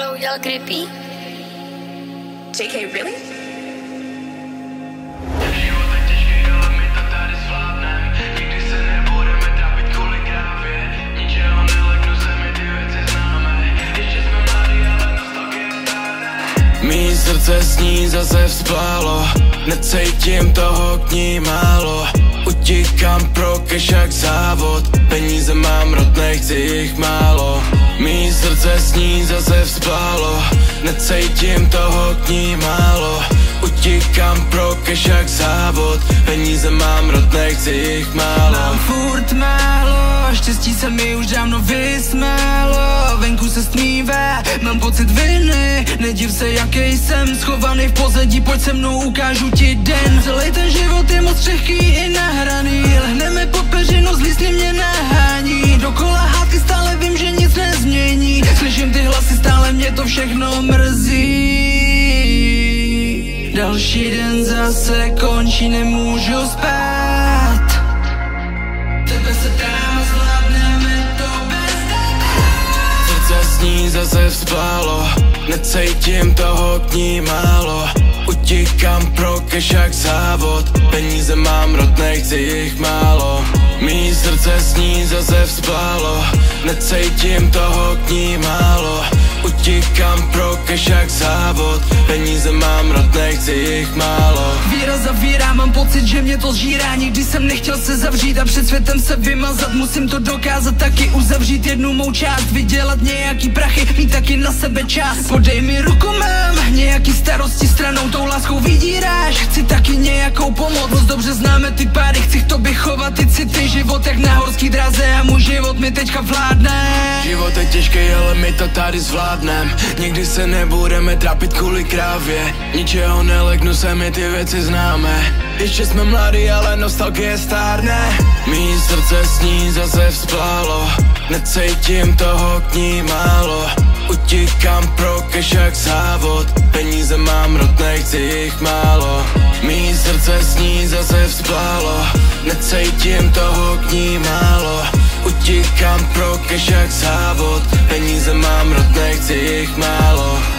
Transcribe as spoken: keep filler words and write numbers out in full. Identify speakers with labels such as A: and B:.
A: Tebe udělal creepy?
B: J K, really?
C: Mý srdce s ní zase vzplálo, necítím toho k ní málo. Utíkám pro cash jak závod, peníze mám rod, nechci jich málo. Mý srdce s ní zase vzplálo, necítím toho k ní málo. Utíkám pro cash jak závod, peníze mám rod, nechci jich málo.
D: Mám furt málo, štěstí se mi už dávno vysmálo. Venku se stmívá, mám pocit viny, nediv se jaký jsem, schovaný v pozadí, pojď se mnou, ukážu ti den. Celý ten život je moc křehký i nahraný, lehneme pod peřinu, zlísně mě nahání. Dokola hádky stále vím, že nic nezmění, slyším ty hlasy, stále mě to všechno mrzí. Další den zase končí, nemůžu spát. Tebe se dám a zvládneme to bez tebe.
C: Srdce s ní zase vzplálo, necítím toho k ní málo. Utíkám pro cash jak závod, peníze mám rod, nechci jich málo. Mý srdce s ní zase vzplálo, necítím toho k ní málo. Utíkám pro cash jak závod, peníze mám rod, nechci jich málo.
D: Víra za víra, mám pocit, že mě to zžírá. Nikdy jsem nechtěl se zavřít a před světem se vymazat. Musím to dokázat, taky uzavřít jednu mou část. Vydělat nějaký prachy, mít taky na sebe čas. Podej mi ruku, mám nějaký starosti stranou, tou láskou vydíráš. Chci taky nějakou pomoc, moc dobře známe ty páry. Chci k tobě chovat ty city, život jak na horský dráze a můj život mi teďka vládne.
C: Život je těžký, ale my to tady zvládnem. Nikdy se nebudeme trápit kvůli krávě, ničeho nelegnu se, my ty věci známe. Ještě jsme mladí, ale nostalgie stárne. Mý srdce s ní zase vzplálo, necítím toho k ní málo. Utíkám pro cash jak závod, peníze mám rod, nechci jich málo. Mý srdce s ní zase vzplálo, necítím toho k ní málo. Utíkám pro cash jak závod, peníze mám rod, nechci jich málo.